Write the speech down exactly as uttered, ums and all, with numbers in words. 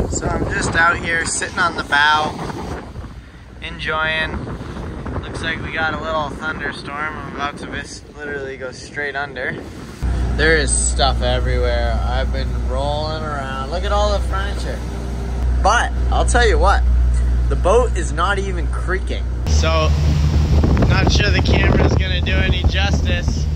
So I'm just out here sitting on the bow, enjoying. Looks like we got a little thunderstorm. I'm about to miss, literally go straight under. There is stuff everywhere. I've been rolling around. Look at all the furniture. But I'll tell you what, the boat is not even creaking. So, not sure the camera's gonna do any justice.